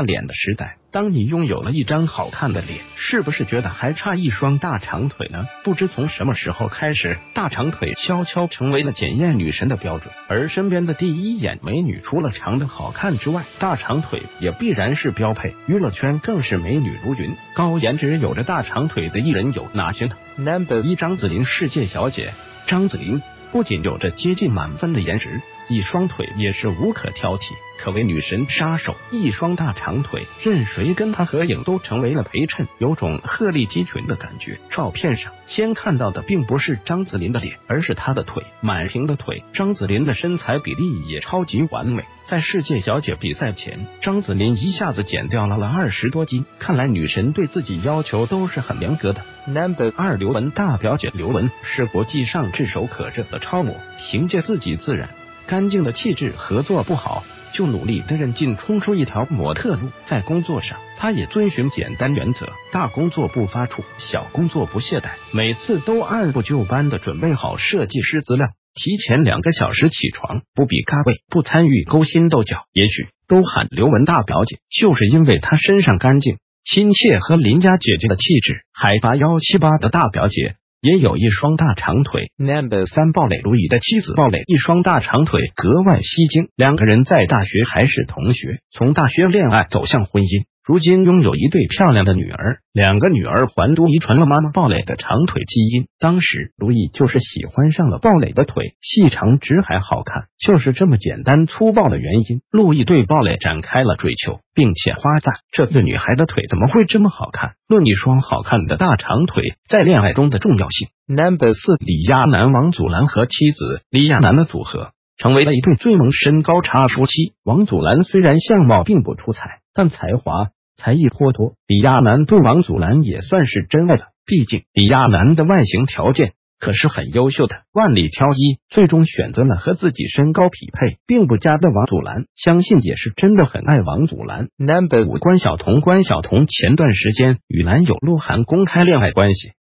看脸的时代，当你拥有了一张好看的脸，是不是觉得还差一双大长腿呢？不知从什么时候开始，大长腿悄悄成为了检验女神的标准，而身边的第一眼美女除了长得好看之外，大长腿也必然是标配。娱乐圈更是美女如云，高颜值有着大长腿的艺人有哪些呢？ No.1 张子琳，世界小姐。张子琳不仅有着接近满分的颜值，一双腿也是无可挑剔，可谓女神杀手。一双大长腿，任谁跟她合影都成为了陪衬，有种鹤立鸡群的感觉。照片上先看到的并不是张子琳的脸，而是她的腿，满屏的腿。张子琳的身材比例也超级完美。在世界小姐比赛前，张子琳一下子减掉了20多斤，看来女神对自己要求都是很严格的。No.2 刘雯，大表姐刘雯是国际上炙手可热的超模，凭借自己自然干净的气质，合作不好就努力的认劲，冲出一条模特路。在工作上，她也遵循简单原则，大工作不发怵，小工作不懈怠，每次都按部就班的准备好设计师资料，提前2个小时起床，不比咖位，不参与勾心斗角。也许都喊刘雯大表姐，就是因为她身上干净、亲切和邻家姐姐的气质。海拔178的大表姐也有一双大长腿。No.3 鲍蕾，卢以的妻子鲍蕾，一双大长腿格外吸睛。2个人在大学还是同学，从大学恋爱走向婚姻，如今拥有一对漂亮的女儿，2个女儿还都遗传了妈妈鲍蕾的长腿基因。当时卢以就是喜欢上了鲍蕾的腿，细长直还好看，就是这么简单粗暴的原因，陆毅对鲍蕾展开了追求，并且夸赞这个女孩的腿怎么会这么好看。论一双好看的大长腿在恋爱中的重要性。No.4 李亚男，王祖蓝和妻子李亚男的组合成为了一对最萌身高差夫妻。王祖蓝虽然相貌并不出彩，但才华才艺颇多，李亚男对王祖蓝也算是真爱了。毕竟李亚男的外形条件可是很优秀的，万里挑一，最终选择了和自己身高匹配并不佳的王祖蓝，相信也是真的很爱王祖蓝。No.5 关晓彤，关晓彤前段时间与男友鹿晗公开恋爱关系，